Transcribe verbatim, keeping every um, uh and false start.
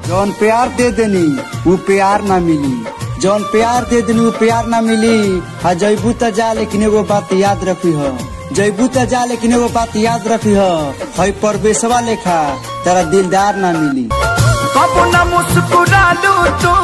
जौन प्यार दे देनी वो प्यार ना मिली, जौन प्यार दे देनी वो प्यार ना मिली। हा जैबू त जा लेकिन एगो बात याद रखी हो, जैबू त जा लेकिन एगो बात याद रखी हो, हई परवेशवा लेखा तेरा दिलदार ना मिली। कबो न मुस्कुरालू तू